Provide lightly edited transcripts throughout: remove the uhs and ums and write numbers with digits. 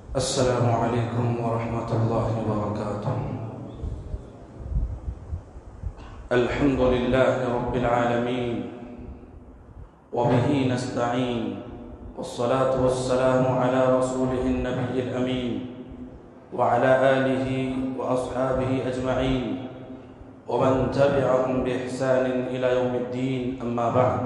السلام علیکم ورحمۃ اللہ وبرکاتہ۔ الحمد للہ رب العالمین وبہ نستعین والصلاة والسلام علی رسولہ النبی الامین وعلی آلہ واصحابہ اجمعین ومن تبعهم بإحسان إلى يوم الدين، أما بعد۔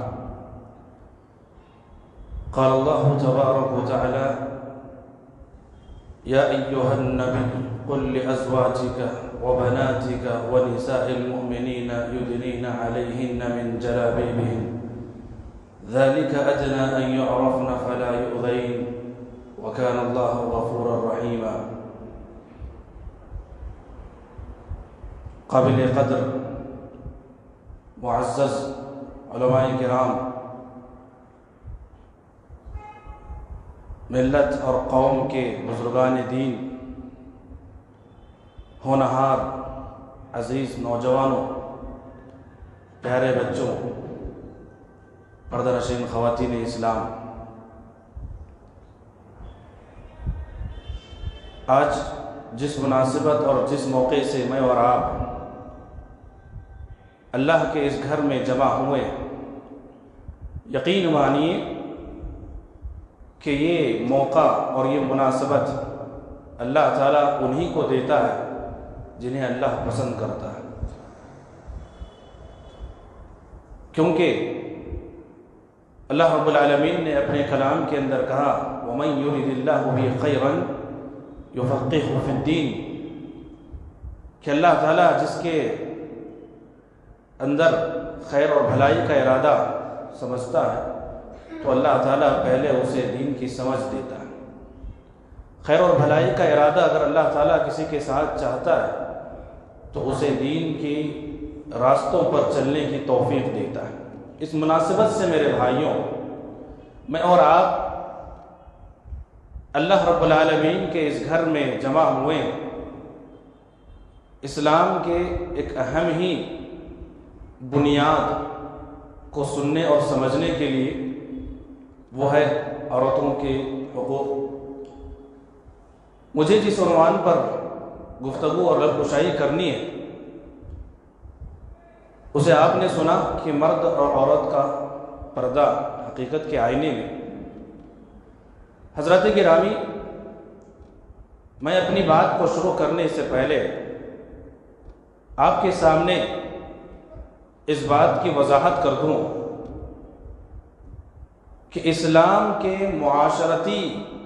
قال الله تبارك وتعالى: يا أيها النبي قل لأزواجك وبناتك ونساء المؤمنين يدنين عليهن من جلابيبهن ذلك أدنى أن يعرفن فلا يؤذين وكان الله غفورا رحيما۔ قابل قدر معزز علماء کرام، ملت اور قوم کے بزرگان دین، ہونہار عزیز نوجوانوں، پیارے بچوں، پردہ نشین خواتین اسلام، آج جس مناسبت اور جس موقع سے میں اور آپ اللہ کے اس گھر میں جمع ہوئے، یقین مانیے کہ یہ موقع اور یہ مناسبت اللہ تعالیٰ انہی کو دیتا ہے جنہیں اللہ پسند کرتا ہے، کیونکہ اللہ رب العالمین نے اپنے کلام کے اندر کہا: وَمَن يُرِدِ اللَّهُ بِهِ خَيْرًا يُفَقِّهْهُ فِي الدِّينِ، کہ اللہ تعالیٰ جس کے اندر خیر اور بھلائی کا ارادہ سمجھتا ہے تو اللہ تعالیٰ پہلے اسے دین کی سمجھ دیتا ہے۔ خیر اور بھلائی کا ارادہ اگر اللہ تعالیٰ کسی کے ساتھ چاہتا ہے تو اسے دین کی راستوں پر چلنے کی توفیق دیتا ہے۔ اس مناسبت سے میرے بھائیوں، میں اور آپ اللہ رب العالمین کے اس گھر میں جمع ہوئے اسلام کے ایک اہم ہی بنیاد کو سننے اور سمجھنے کے لیے، وہ ہے عورتوں کے حقوق۔ مجھے جس عنوان پر گفتگو اور رد کشائی کرنی ہے اسے آپ نے سنا کہ مرد اور عورت کا پردہ حقیقت کے آئینے میں۔ حضرات گرامی، میں اپنی بات کو شروع کرنے سے پہلے آپ کے سامنے اس بات کی وضاحت کر دوں کہ اسلام کے معاشرتی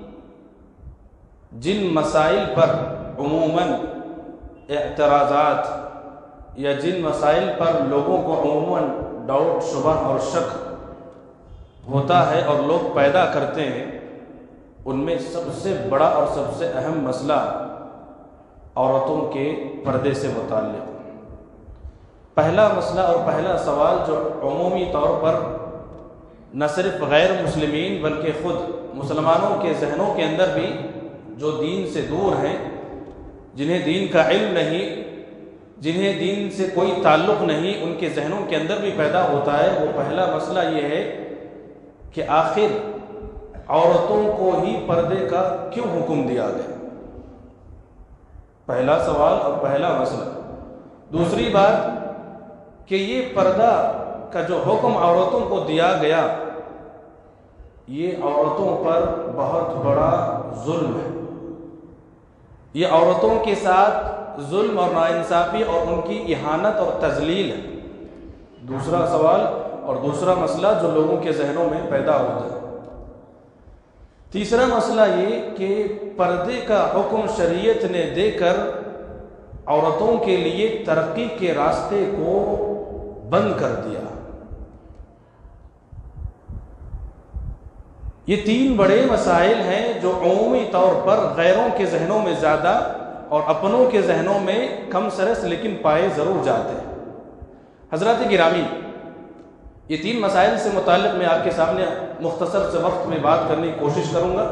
جن مسائل پر عموماً اعتراضات یا جن مسائل پر لوگوں کو عموماً ڈاؤٹ، شبہ اور شک ہوتا ہے اور لوگ پیدا کرتے ہیں، ان میں سب سے بڑا اور سب سے اہم مسئلہ عورتوں کے پردے سے متعلق۔ پہلا مسئلہ اور پہلا سوال جو عمومی طور پر نہ صرف غیر مسلمین بلکہ خود مسلمانوں کے ذہنوں کے اندر بھی جو دین سے دور ہیں، جنہیں دین کا علم نہیں، جنہیں دین سے کوئی تعلق نہیں، ان کے ذہنوں کے اندر بھی پیدا ہوتا ہے، وہ پہلا مسئلہ یہ ہے کہ آخر عورتوں کو ہی پردے کا کیوں حکم دیا گیا؟ پہلا سوال اور پہلا مسئلہ۔ دوسری بات کہ یہ پردہ کا جو حکم عورتوں کو دیا گیا، یہ عورتوں پر بہت بڑا ظلم ہے۔ یہ عورتوں کے ساتھ ظلم اور ناانصافی اور ان کی اہانت اور تذلیل ہے۔ دوسرا سوال اور دوسرا مسئلہ جو لوگوں کے ذہنوں میں پیدا ہوتا ہے۔ تیسرا مسئلہ یہ کہ پردے کا حکم شریعت نے دے کر عورتوں کے لیے ترقی کے راستے کو بند کر دیا۔ یہ تین بڑے مسائل ہیں جو عمومی طور پر غیروں کے ذہنوں میں زیادہ اور اپنوں کے ذہنوں میں کم سرس لیکن پائے ضرور جاتے ہیں۔ حضرات گرامی، یہ تین مسائل سے متعلق میں آپ کے سامنے مختصر سے وقت میں بات کرنے کی کوشش کروں گا۔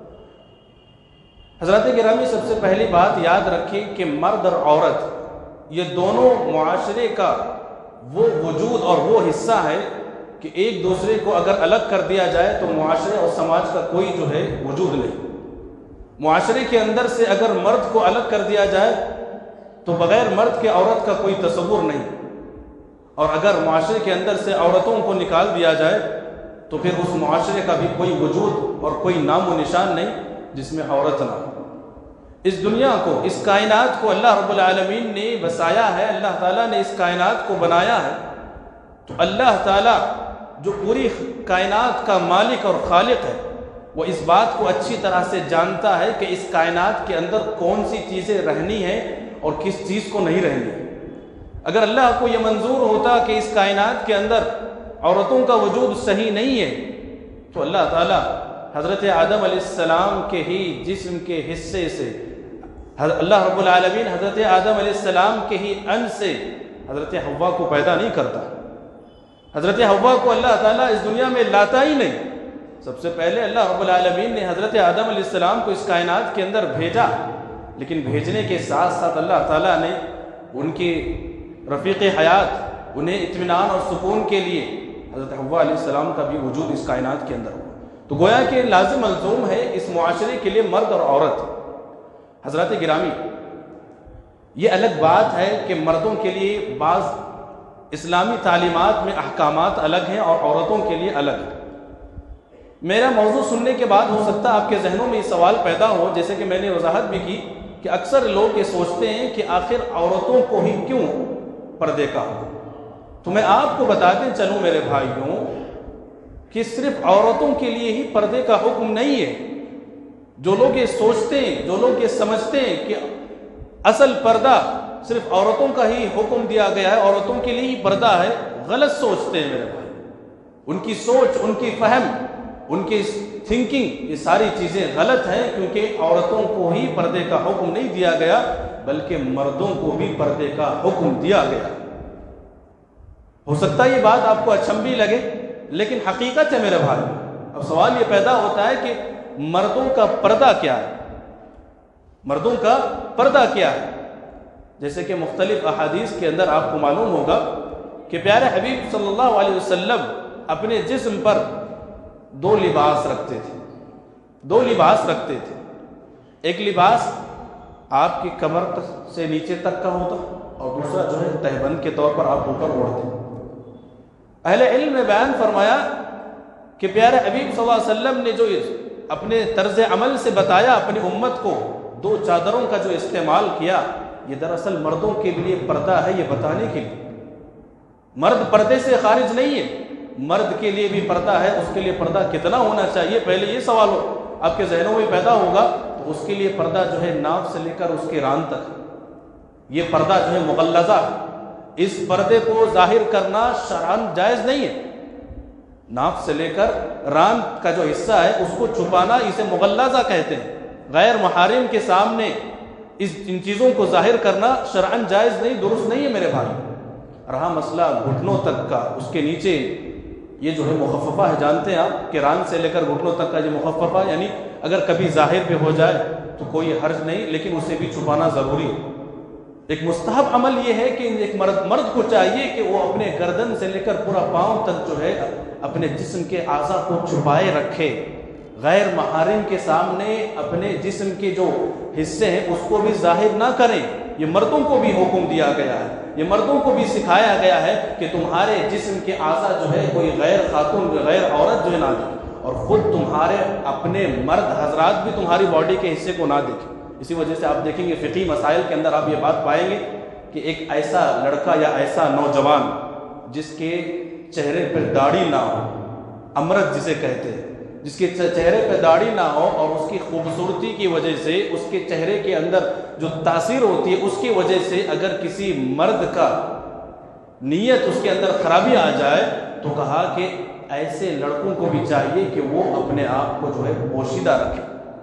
حضرات گرامی، سب سے پہلی بات یاد رکھیں کہ مرد اور عورت یہ دونوں معاشرے کا وہ وجود اور وہ حصہ ہے کہ ایک دوسرے کو اگر الگ کر دیا جائے تو معاشرے اور سماج کا کوئی جو ہے وجود نہیں۔ معاشرے کے اندر سے اگر مرد کو الگ کر دیا جائے تو بغیر مرد کے عورت کا کوئی تصور نہیں، اور اگر معاشرے کے اندر سے عورتوں کو نکال دیا جائے تو پھر اس معاشرے کا بھی کوئی وجود اور کوئی نام و نشان نہیں جس میں عورت نہ ہو۔ اس دنیا کو، اس کائنات کو اللہ رب العالمین نے بسایا ہے، اللہ تعالیٰ نے اس کائنات کو بنایا ہے، تو اللہ تعالیٰ جو پوری کائنات کا مالک اور خالق ہے وہ اس بات کو اچھی طرح سے جانتا ہے کہ اس کائنات کے اندر کون سی چیزیں رہنی ہیں اور کس چیز کو نہیں رہنی ہے۔ اگر اللہ کو یہ منظور ہوتا کہ اس کائنات کے اندر عورتوں کا وجود صحیح نہیں ہے تو اللہ تعالیٰ حضرت آدم علیہ السلام کے ہی جسم کے حصے سے، اللہ رب العالمین حضرت آدم علیہ السلام کے ہی ان سے حضرت حوا کو پیدا نہیں کرتا۔ حضرت حوا کو اللہ تعالیٰ اس دنیا میں لاتا ہی نہیں، سب سے پہلے اللہ رب العالمین نے حضرت آدم علیہ السلام کو اس کائنات کے اندر بھیجا، لیکن بھیجنے کے ساتھ ساتھ اللہ تعالیٰ نے ان کی رفیق حیات، انہیں اطمینان اور سکون کے لیے حضرت حوا علیہ السلام کا بھی وجود اس کائنات کے اندر ہوا۔ تو گویا کہ لازم ملزوم ہے اس معاشرے کے لیے مرد اور عورت۔ حضرات گرامی، یہ الگ بات ہے کہ مردوں کے لیے بعض اسلامی تعلیمات میں احکامات الگ ہیں اور عورتوں کے لیے الگ ہیں۔ میرا موضوع سننے کے بعد ہو سکتا ہے آپ کے ذہنوں میں یہ سوال پیدا ہو، جیسے کہ میں نے وضاحت بھی کی کہ اکثر لوگ یہ سوچتے ہیں کہ آخر عورتوں کو ہی کیوں پردے کا ہو۔ تو میں آپ کو بتاتے چلوں میرے بھائیوں کہ صرف عورتوں کے لیے ہی پردے کا حکم نہیں ہے۔ جو لوگ یہ سوچتے ہیں، جو لوگ یہ سمجھتے ہیں کہ اصل پردہ صرف عورتوں کا ہی حکم دیا گیا ہے، عورتوں کے لیے ہی پردہ ہے، غلط سوچتے ہیں میرے بھائی۔ ان کی سوچ، ان کی فہم، ان کی تھنکنگ، یہ ساری چیزیں غلط ہیں، کیونکہ عورتوں کو ہی پردے کا حکم نہیں دیا گیا بلکہ مردوں کو بھی پردے کا حکم دیا گیا۔ ہو سکتا ہے یہ بات آپ کو اچھمبی لگے، لیکن حقیقت ہے میرے بھائی۔ اب سوال یہ پیدا ہوتا ہے کہ مردوں کا پردہ کیا ہے؟ مردوں کا پردہ کیا ہے؟ جیسے کہ مختلف احادیث کے اندر آپ کو معلوم ہوگا کہ پیارے حبیب صلی اللہ علیہ وسلم اپنے جسم پر دو لباس رکھتے تھے، دو لباس رکھتے تھے۔ ایک لباس آپ کی کمر سے نیچے تک کا ہوتا اور دوسرا جو ہے تہبند کے طور پر آپ اوپر اوڑھتے۔ اہل علم نے بیان فرمایا کہ پیارے حبیب صلی اللہ علیہ وسلم نے جو اپنے طرز عمل سے بتایا اپنی امت کو، دو چادروں کا جو استعمال کیا، یہ دراصل مردوں کے لیے پردہ ہے، یہ بتانے کے لیے۔ مرد پردے سے خارج نہیں ہے، مرد کے لیے بھی پردہ ہے۔ اس کے لیے پردہ کتنا ہونا چاہیے، پہلے یہ سوال ہو آپ کے ذہنوں میں پیدا ہوگا۔ تو اس کے لیے پردہ جو ہے ناف سے لے کر اس کے ران تک، یہ پردہ جو ہے مغلظہ، اس پردے کو ظاہر کرنا شرعاً جائز نہیں ہے۔ ناف سے لے کر ران کا جو حصہ ہے اس کو چھپانا، اسے مغلظہ کہتے ہیں۔ غیر محارم کے سامنے ان چیزوں کو ظاہر کرنا شرعاً جائز نہیں، درست نہیں ہے میرے بھائی۔ رہا مسئلہ گھٹنوں تک کا، اس کے نیچے یہ جو ہے مخففہ ہے، جانتے ہیں آپ کہ ران سے لے کر گھٹنوں تک کا یہ مخففہ، یعنی اگر کبھی ظاہر بھی ہو جائے تو کوئی حرج نہیں، لیکن اسے بھی چھپانا ضروری ہے۔ ایک مستحب عمل یہ ہے کہ ایک مرد کو چاہیے کہ وہ اپنے گردن سے لے کر پورا پاؤں تک جو ہے اپنے جسم کے اعضاء کو چھپائے رکھے، غیر محارم کے سامنے اپنے جسم کے جو حصے ہیں اس کو بھی ظاہر نہ کریں۔ یہ مردوں کو بھی حکم دیا گیا ہے، یہ مردوں کو بھی سکھایا گیا ہے کہ تمہارے جسم کے اعضاء جو ہے کوئی غیر خاتون، غیر عورت جو ہے نہ دیکھے، اور خود تمہارے اپنے مرد حضرات بھی تمہاری باڈی کے حصے کو نہ دیکھیں۔ اسی وجہ سے آپ دیکھیں گے فقہی مسائل کے اندر آپ یہ بات پائیں گے کہ ایک ایسا لڑکا یا ایسا نوجوان جس کے چہرے پہ داڑھی نہ ہو، امرد جسے کہتے ہیں، جس کے چہرے پہ داڑھی نہ ہو اور اس کی خوبصورتی کی وجہ سے، اس کے چہرے کے اندر جو تاثیر ہوتی ہے اس کی وجہ سے اگر کسی مرد کا نیت اس کے اندر خرابی آ جائے تو کہا کہ ایسے لڑکوں کو بھی چاہیے کہ وہ اپنے آپ کو جو ہے پوشیدہ رکھے۔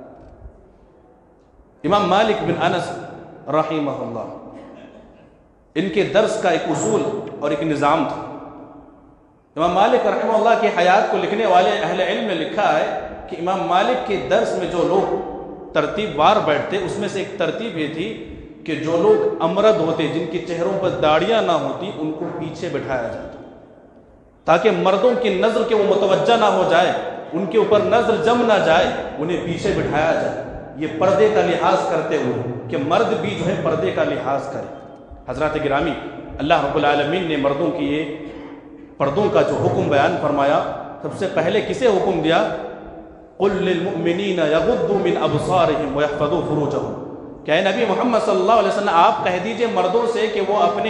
امام مالک بن انس رحمہ اللہ، ان کے درس کا ایک اصول اور ایک نظام تھا۔ امام مالک رحمہ اللہ کی حیات کو لکھنے والے اہل علم نے لکھا ہے کہ امام مالک کے درس میں جو لوگ ترتیب وار بیٹھتے، اس میں سے ایک ترتیب یہ تھی کہ جو لوگ امرد ہوتے، جن کے چہروں پر داڑیاں نہ ہوتی، ان کو پیچھے بٹھایا جاتا تاکہ مردوں کی نظر کے وہ متوجہ نہ ہو جائے، ان کے اوپر نظر جم نہ جائے، انہیں پیچھے بٹھایا جائے۔ یہ پردے کا لحاظ کرتے ہوئے کہ مرد بھی جو ہے پردے کا لحاظ کرے۔ حضرات گرامی، اللہ رب العالمین نے مردوں کی یہ پردوں کا جو حکم بیان فرمایا، سب سے پہلے کسے حکم دیا؟ قُلْ لِلْمُؤْمِنِينَ يَغُضُّوا مِنْ أَبْصَارِهِمْ وَيَحْفَظُوا فُرُوجَهُمْ کہ اے نبی محمد صلی اللہ علیہ وسلم آپ کہہ دیجئے مردوں سے کہ وہ اپنے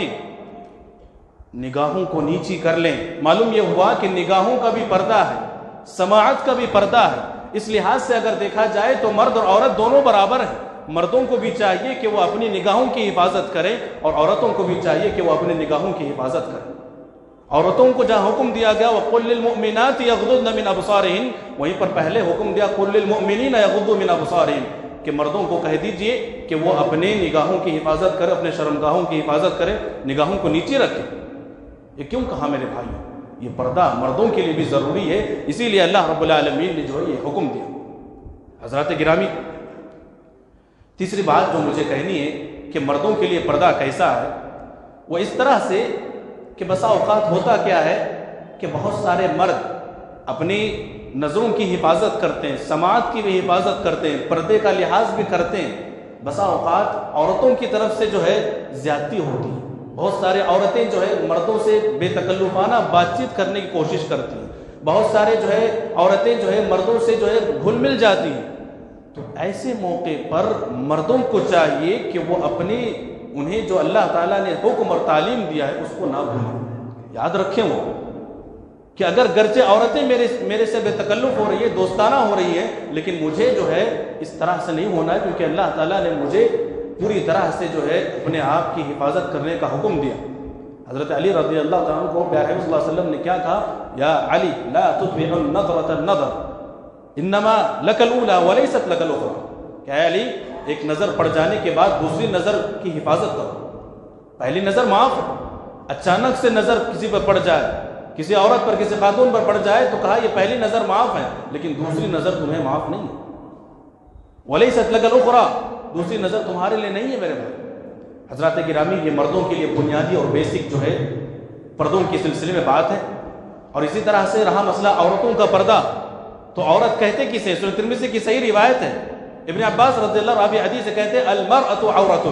نگاہوں کو نیچی کر لیں۔ معلوم یہ ہوا کہ نگاہوں کا بھی پردہ ہے، سماعت کا بھی پردہ ہے۔ اس لحاظ سے اگر دیکھا جائے تو مرد اور عورت دونوں برابر ہیں۔ مردوں کو بھی چاہیے کہ وہ اپنی نگاہوں کی حفاظت کریں اور عورتوں کو بھی چاہیے کہ وہ اپنی نگاہوں کی حفاظت کریں۔ عورتوں کو جہاں حکم دیا گیا وَقُلْ لِلْمُؤْمِنَاتِ يَغْضُضْنَ مِنْ أَبْصَارِهِنَّ، وہیں پر پہلے حکم دیا قُلْ لِلْمُؤْمِنِينَ يَغُضُّوا مِنْ أَبْصَارِهِمْ کہ مردوں کو کہہ دیجئے کہ وہ اپنے نگاہوں کی حفاظت کریں، اپنے شرمگاہوں کی حفاظت کریں، نگاہوں کو نیچے رکھیں۔ یہ کیوں کہا میرے بھائیوں؟ یہ پردہ مردوں کے لیے بھی ضروری ہے، اسی لیے اللہ رب العالمین نے جو ہے یہ حکم دیا۔ حضرات گرامی، تیسری بات جو مجھے کہنی ہے کہ مردوں کے لیے پردہ کیسا ہے، وہ اس طرح سے کہ بسا اوقات ہوتا کیا ہے کہ بہت سارے مرد اپنی نظروں کی حفاظت کرتے ہیں، سماعت کی بھی حفاظت کرتے ہیں، پردے کا لحاظ بھی کرتے ہیں، بسا اوقات عورتوں کی طرف سے جو ہے زیادتی ہوتی ہے۔ بہت سارے عورتیں جو ہے مردوں سے بے تکلفانہ بات چیت کرنے کی کوشش کرتی ہیں، بہت سارے جو ہے عورتیں جو ہے مردوں سے جو ہے گھل مل جاتی ہیں۔ تو ایسے موقع پر مردوں کو چاہیے کہ وہ اپنی انہیں جو اللہ تعالیٰ نے حکم اور تعلیم دیا ہے اس کو نہ بھولیں۔ یاد رکھیں وہ کہ اگر گرچہ عورتیں میرے سے بے تکلف ہو رہی ہے، دوستانہ ہو رہی ہے، لیکن مجھے جو ہے اس طرح سے نہیں ہونا ہے، کیونکہ اللہ تعالیٰ نے مجھے پوری طرح سے جو ہے اپنے آپ کی حفاظت کرنے کا حکم دیا۔ حضرت علی رضی اللہ تعالیٰ کو پیارے حبیب صلی اللہ علیہ وسلم نے کیا کہا؟ یا علی لا تتبع النظرة النظر انما لک الاولی ولیست لک الاخری کہ اے علی ایک نظر پڑ جانے کے بعد دوسری نظر کی حفاظت کرو۔ پہلی نظر معاف ہے، اچانک سے نظر کسی پر پڑ جائے، کسی عورت پر کسی خاتون پر پڑ جائے تو کہا یہ پہلی نظر معاف ہے لیکن دوسری نظر تمہیں معاف نہیں ہے۔ ولیست لک الاخری دوسری نظر تمہارے لیے نہیں ہے میرے بھائی۔ حضرات گرامی، یہ مردوں کے لیے بنیادی اور بیسک جو ہے پردوں کے سلسلے میں بات ہے۔ اور اسی طرح سے رہا مسئلہ عورتوں کا پردہ، تو عورت کہتے کسے؟ سنن ترمذی کی صحیح روایت ہے، ابن عباس رضی اللہ عنہ حدیث سے کہتے ہیں المرأۃ عورۃ،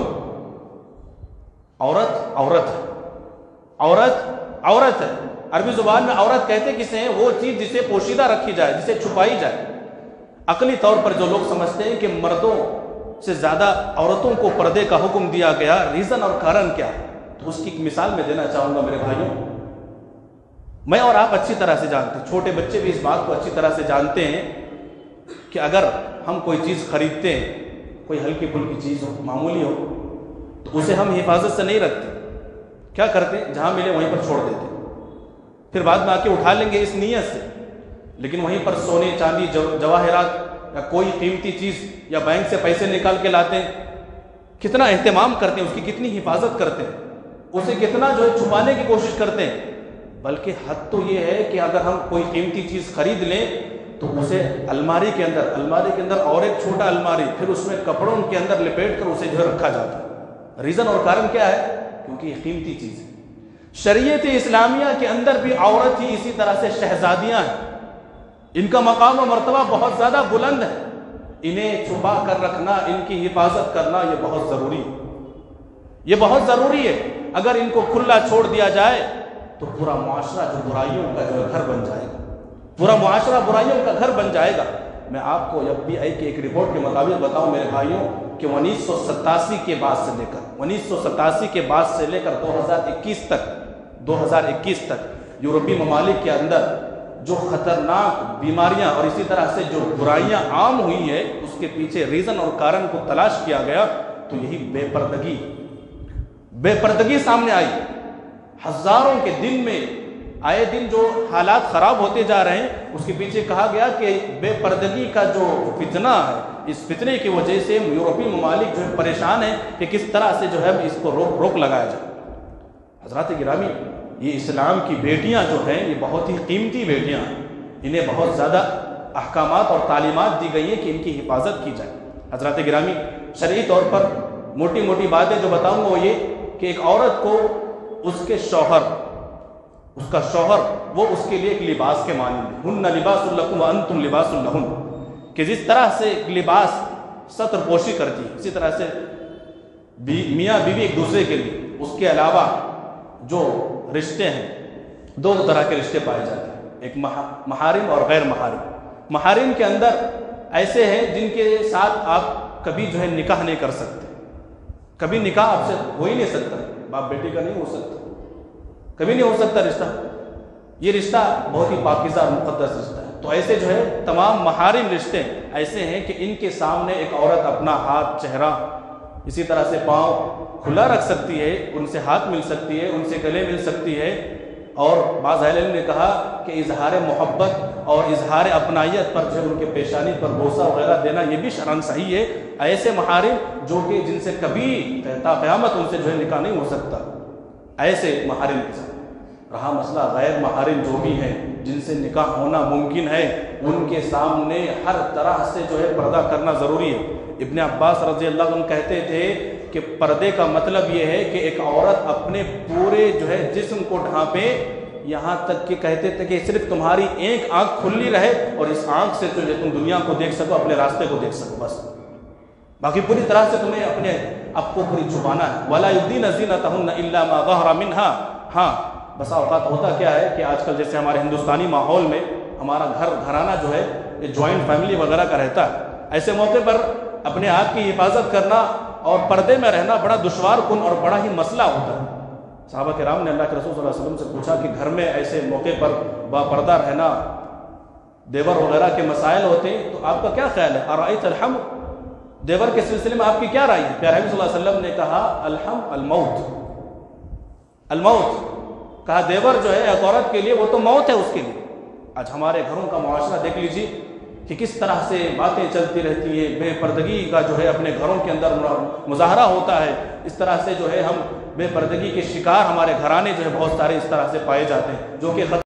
عورت عورت ہے، عورت عورت ہے۔ عربی زبان میں عورت کہتے کسے ہیں؟ وہ چیز جسے پوشیدہ رکھی جائے، جسے چھپائی جائے۔ عقلی طور پر جو لوگ سمجھتے ہیں کہ مردوں سے زیادہ عورتوں کو پردے کا حکم دیا گیا، ریزن اور کارن کیا ہے، تو اس کی ایک مثال میں دینا چاہوں گا میرے بھائیوں۔ میں اور آپ اچھی طرح سے جانتے ہیں، چھوٹے بچے بھی اس بات کو اچھی طرح سے جانتے ہیں کہ اگر ہم کوئی چیز خریدتے ہیں، کوئی ہلکی پھلکی چیز ہو، معمولی ہو، تو اسے ہم حفاظت سے نہیں رکھتے، کیا کرتے ہیں؟ جہاں ملے وہیں پر چھوڑ دیتے، پھر بعد میں آ کے اٹھا لیں گے اس نیت سے، لیکن وہیں پر سونے چاندی جواہرات یا کوئی قیمتی چیز یا بینک سے پیسے نکال کے لاتے ہیں، کتنا اہتمام کرتے ہیں، اس کی کتنی حفاظت کرتے ہیں، اسے کتنا جو ہے چھپانے کی کوشش کرتے ہیں۔ بلکہ حد تو یہ ہے کہ اگر ہم کوئی قیمتی چیز خرید لیں تو اسے الماری کے اندر اور ایک چھوٹا الماری، پھر اس میں کپڑوں کے اندر لپیٹ کر اسے جو ہے رکھا جاتا ہے۔ ریزن اور کارن کیا ہے؟ کیونکہ یہ قیمتی چیز ہے۔ شریعت اسلامیہ کے اندر بھی عورت ہی اسی طرح سے شہزادیاں ہیں، ان کا مقام و مرتبہ بہت زیادہ بلند ہے، انہیں چھپا کر رکھنا، ان کی حفاظت کرنا یہ بہت ضروری ہے، یہ بہت ضروری ہے۔ اگر ان کو کھلا چھوڑ دیا جائے تو پورا معاشرہ جو برائیوں کا جو گھر بن جائے گا، پورا معاشرہ برائیوں کا گھر بن جائے گا۔ میں آپ کو FBI کی ایک رپورٹ کے مطابق بتاؤں میرے بھائیوں کہ 1987 کے بعد سے لے کر 2021 تک یورپی ممالک کے اندر جو خطرناک بیماریاں اور اسی طرح سے جو برائیاں عام ہوئی ہیں، اس کے پیچھے ریزن اور کارن کو تلاش کیا گیا تو یہی بے پردگی سامنے آئی۔ ہزاروں کے دن میں آئے دن جو حالات خراب ہوتے جا رہے ہیں، اس کے پیچھے کہا گیا کہ بے پردگی کا جو فتنہ ہے، اس فتنے کی وجہ سے یورپی ممالک جو ہے پریشان ہیں کہ کس طرح سے جو ہے اس کو روک لگایا جائے۔ حضرات گرامی، یہ اسلام کی بیٹیاں جو ہیں یہ بہت ہی قیمتی بیٹیاں ہیں، انہیں بہت زیادہ احکامات اور تعلیمات دی گئی ہیں کہ ان کی حفاظت کی جائے۔ حضرات گرامی، شرعی طور پر موٹی موٹی باتیں جو بتاؤں گا وہ یہ کہ ایک عورت کو اس کا شوہر وہ اس کے لیے ایک لباس کے مانند ہے، ہن لباس لکم وانتم لباس لہن، کہ جس طرح سے ایک لباس सत्र पोशी करती है। इसी तरह से मियाँ बीवी एक दूसरे के लिए, उसके अलावा जो रिश्ते हैं दो तरह के रिश्ते पाए जाते हैं, एक महारिम और गैर महारिम। महारिम के अंदर ऐसे हैं जिनके साथ आप कभी जो है निकाह नहीं कर सकते, कभी निकाह आपसे हो ही नहीं सकता, बाप बेटी का नहीं हो सकता, कभी नहीं हो सकता रिश्ता। ये रिश्ता बहुत ही पाकीज़ा और मुक़द्दस रिश्ता है। तो ऐसे जो है तमाम महारिम रिश्ते ऐसे हैं कि इनके सामने एक औरत अपना हाथ, चेहरा, इसी तरह से पाँव खुला रख सकती है, उनसे हाथ मिल सकती है, उनसे गले मिल सकती है। और बाज़ अहल इल्म ने कहा कि इजहार मोहब्बत और इजहार अपनाइयत पर जो है उनके पेशानी पर बोसा वगैरह देना ये भी शरअन सही है। ऐसे महारिम जो कि जिनसे कभी ता क़यामत उनसे जो है निकाह नहीं हो सकता, ऐसे महारिम के साथ। रहा मसला गैर महारिम जो भी हैं जिनसे निकाह होना मुमकिन है, उनके सामने हर तरह से जो है पर्दा करना ज़रूरी है। इब्न अब्बास रज़ी अल्लाह अन्हु कहते थे कि पर्दे का मतलब ये है कि एक औरत अपने पूरे जो है जिस्म को ढांपे, यहाँ तक कि कहते थे कि सिर्फ तुम्हारी एक आंख खुली रहे और इस आंख से जो तुम दुनिया को देख सको, अपने रास्ते को देख सको, बस। बाकी पूरी तरह से तुम्हें अपने आप को पूरी छुपाना है। वला युब्दीना ज़ीनतहुन्ना इल्ला मा ज़हरा मिन्हा। हाँ, बसा औक़ात होता क्या है कि आजकल जैसे हमारे हिंदुस्तानी माहौल में हमारा घराना जो है ये जॉइंट फैमिली वगैरह का रहता है। ऐसे मौके पर अपने आप की हिफाजत करना और पर्दे में रहना बड़ा दुश्वार कुन और बड़ा ही मसला होता है। सहाबा किराम ने अल्लाह के रसूल सल्लल्लाहु अलैहि वसल्लम से पूछा कि घर में ऐसे मौके पर बापर्दा रहना, देवर वगैरह के मसाइल होते हैं, तो आपका क्या ख्याल है? अराइत अलहम, देवर के सिलसिले में आपकी क्या राय है? प्यारे नबी सल्लल्लाहु अलैहि वसल्लम ने कहा अलहम अलमौत, अलमौत। कहा देवर जो है एक औरत के लिए वो तो मौत है उसके लिए। आज हमारे घरों का मुआशरा देख लीजिए कि किस तरह से बातें चलती रहती है, बेपर्दगी का जो है अपने घरों के अंदर मुजाहरा होता है। इस तरह से जो है हम बेपर्दगी के शिकार, हमारे घराने जो है बहुत सारे इस तरह से पाए जाते हैं जो कि